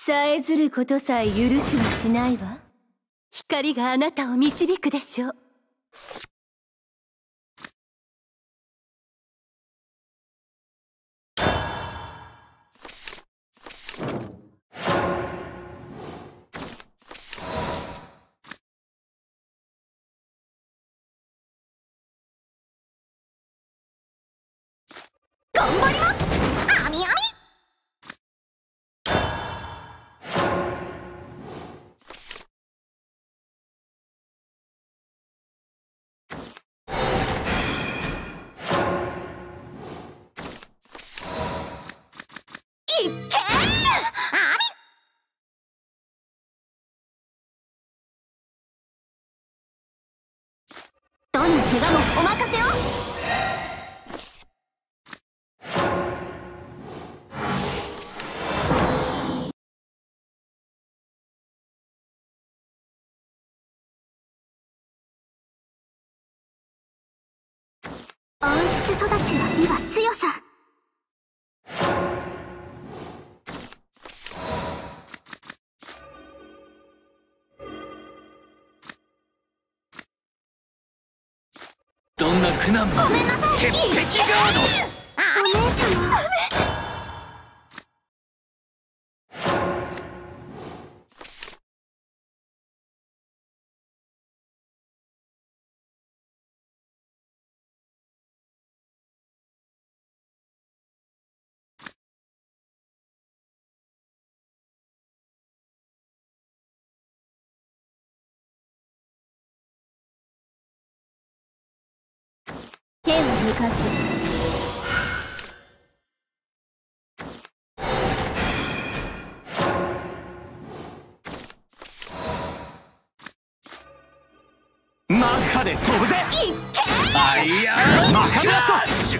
さえずることさえ許しはしないわ。光があなたを導くでしょう。 頑張ります。あみあみ。いっけー。あみ。どんな怪我もお任せを。温室育ちの美は強さ。 どんな苦難もごめんなさい。 鉄壁ガード。 お姉様。 剣を抜かず。 マッハで飛ぶぜ。 いっけー。 アイアンマッハッシュ。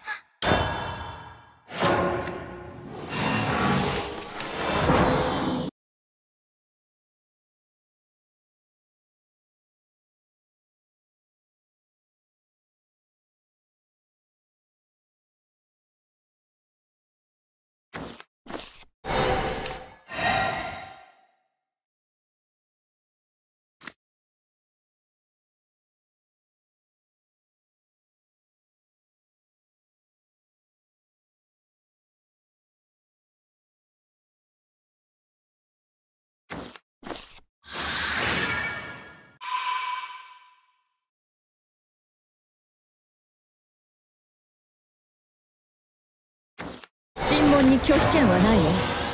審問に拒否権はないわ。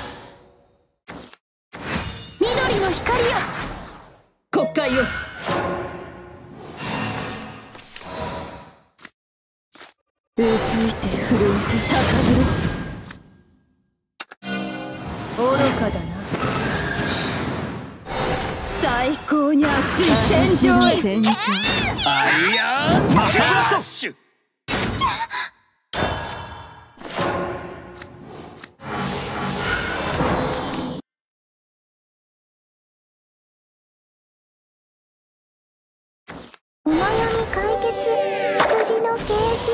緑の光よ、国会よ。薄いて震えて高ぶろ。愚かだな。最高に熱い戦場へ。 アイアンマッハッシュ。 お悩み解決。羊のケージ。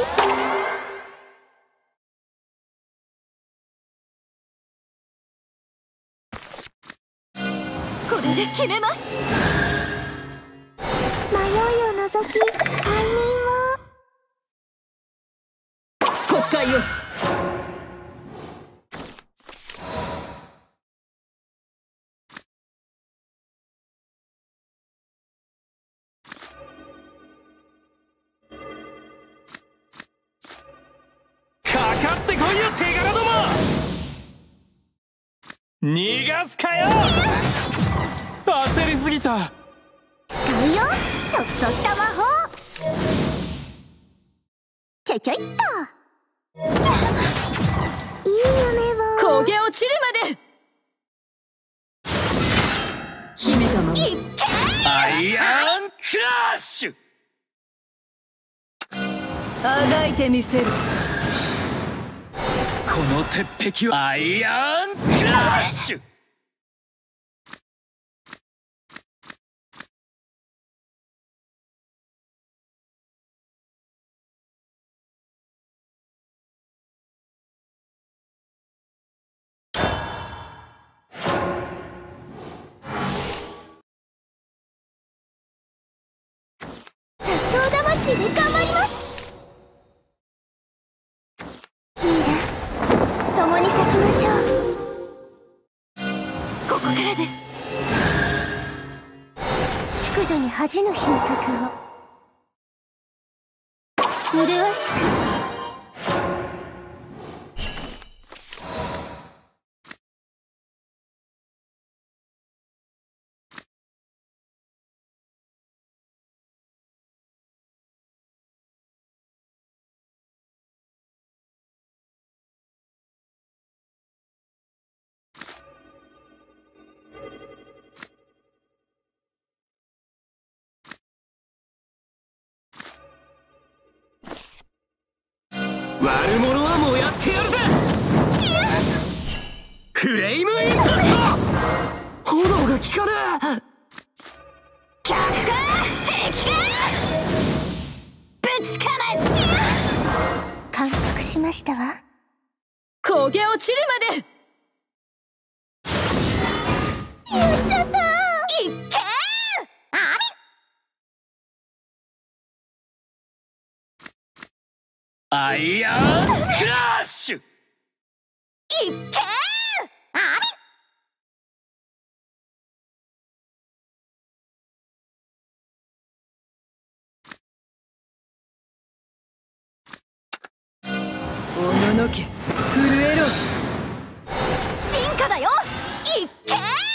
これで決めます。 迷いを除き解任を。 国会よ。 かかってこいよ手柄ども。逃がすかよ。焦りすぎた。 使うよ、ちょっとした魔法。ちょいちょいっと。いい夢を。 焦げ落ちるまで。秘めたまま。 いっけー。 アイアンクラッシュ。 あがいてみせる。 この鉄壁はアイアンクラッシュ。 気で頑張ります。君ら共に咲きましょう。ここからです。淑女に恥じぬ品格を麗しく。 悪者は燃やしてやるぜ。フレイムインパクト。炎が効かね客か敵かぶちかます。感服しましたわ。 焦げ落ちるまで。 言っちゃった。いっけーあアイアンクラッシュ。 いっけーあおののけ震えろ。 進化だよ。いっけー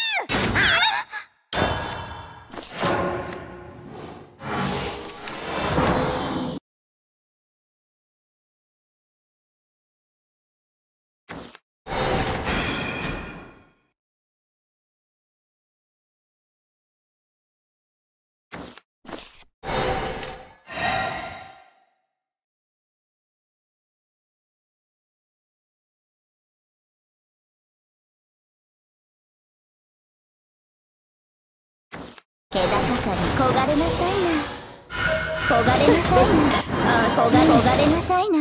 気高さに焦がれなさいな。焦がれなさいな。焦がれなさいな。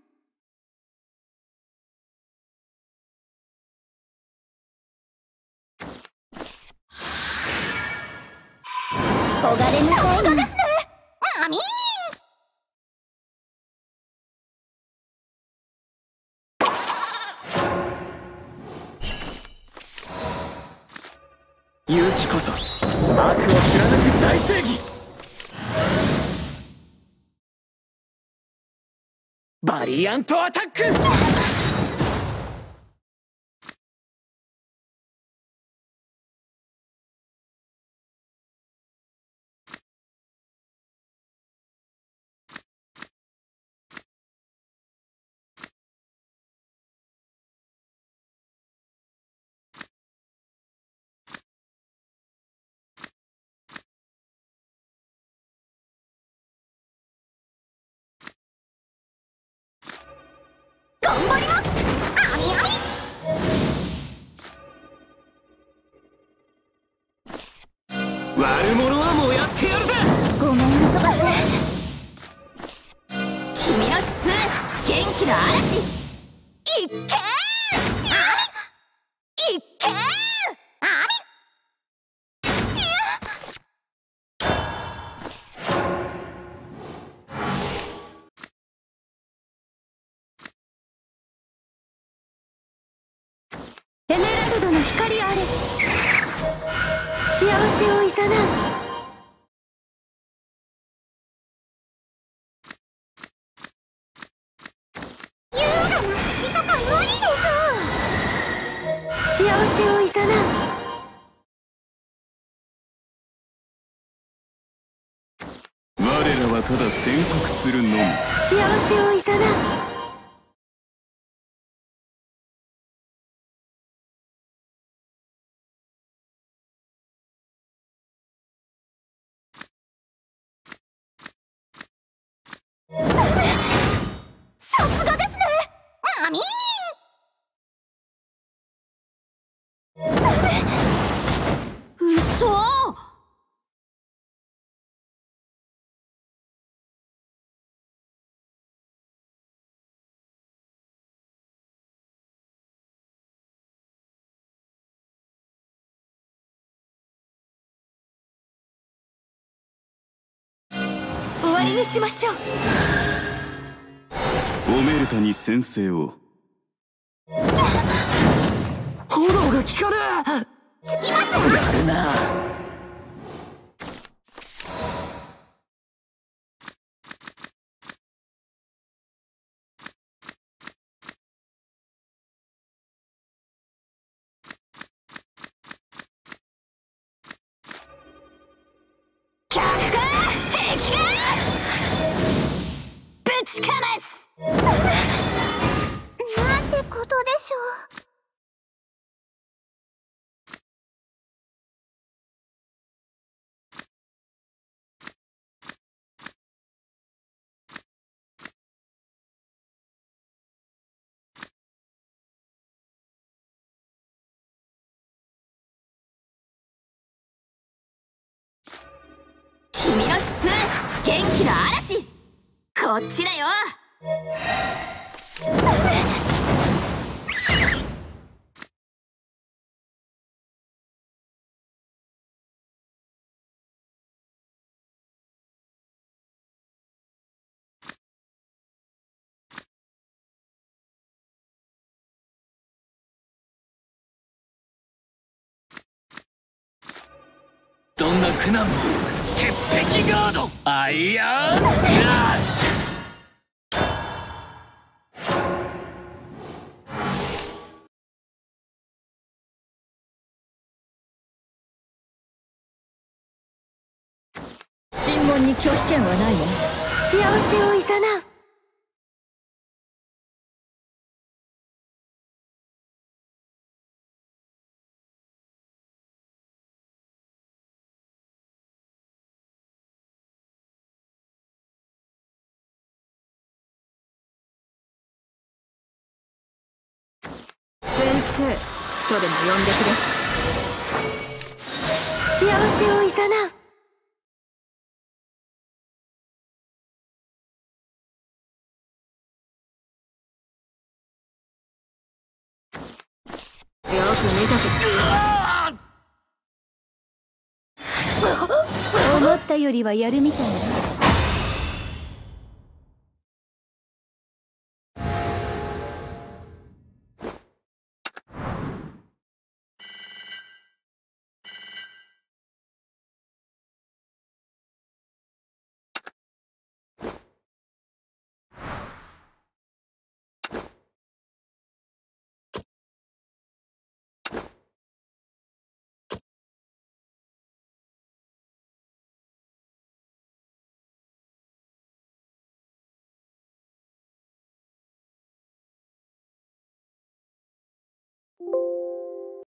焦がれなさいな。あみー勇気こそ悪を貫く大正義。バリアントアタック。 頑張ります。あみあみ。 悪者は燃やしてやるぜ。 ごめんなさばせ。君の疾風元気の嵐。いっけーあみ。いっけーあみ。いやエメラルドの光あれ。幸せをいざなう。 優雅な好きとか無理です。 幸せをいざなう。 我らはただ宣告するのみ。 幸せをいざなう。 さすがですね。あみーうそいにしましょう。 オメルタに宣誓を。 炎が効かる。 つきますわ。 やるな。 客か敵かぶちかますなんてことでしょう。君の疾風元気の嵐こっちだよ。 どんな苦難も鉄壁ガードアイアンクラッシュ。 審問に拒否権はないわ。幸せをいざなう。先生とでも呼んでくれ。幸せをいざなう。よく見とけ。思ったよりはやるみたいな。